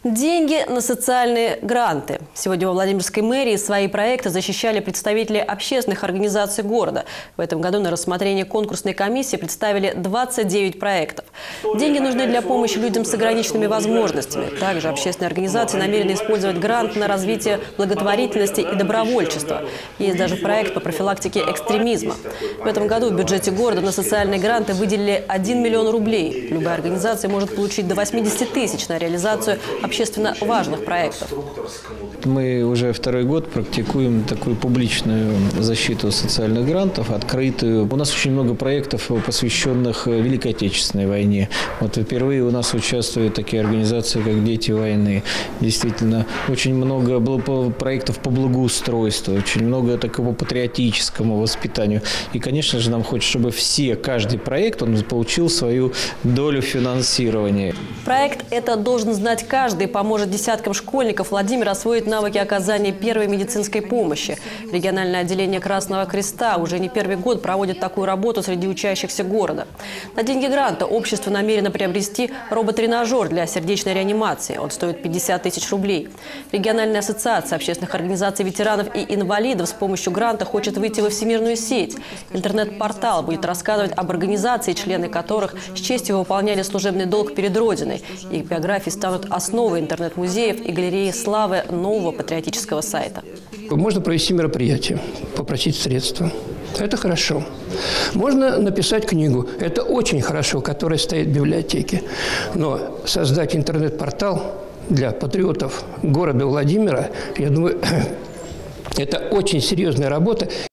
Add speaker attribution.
Speaker 1: Деньги на социальные гранты. Сегодня во Владимирской мэрии свои проекты защищали представители общественных организаций города. В этом году на рассмотрение конкурсной комиссии представили 29 проектов. Деньги нужны для помощи людям с ограниченными возможностями. Также общественные организации намерены использовать грант на развитие благотворительности и добровольчества. Есть даже проект по профилактике экстремизма. В этом году в бюджете города на социальные гранты выделили 1 миллион рублей. Любая организация может получить до 80 тысяч на реализацию общественно важных проектов.
Speaker 2: Мы уже второй год практикуем такую публичную защиту социальных грантов, открытую. У нас очень много проектов, посвященных Великой Отечественной войне. Вот впервые у нас участвуют такие организации, как «Дети войны». Действительно, очень много было проектов по благоустройству, очень много такого патриотическому воспитанию. И, конечно же, нам хочется, чтобы каждый проект, он получил свою долю финансирования.
Speaker 1: Проект «Это должен знать каждый» поможет десяткам школьников Владимира освоить навыки оказания первой медицинской помощи. Региональное отделение Красного Креста уже не первый год проводит такую работу среди учащихся города. На деньги гранта общество намерено приобрести робот-тренажер для сердечной реанимации. Он стоит 50 тысяч рублей. Региональная ассоциация общественных организаций ветеранов и инвалидов с помощью гранта хочет выйти во всемирную сеть. Интернет-портал будет рассказывать об организации, члены которых с честью выполняли служебный долг перед Родиной. Их биографии станут основой интернет-музеев и галереи славы нового патриотического сайта.
Speaker 3: Можно провести мероприятие, попросить средства. Это хорошо. Можно написать книгу. Это очень хорошо, которая стоит в библиотеке. Но создать интернет-портал для патриотов города Владимира, я думаю, это очень серьезная работа.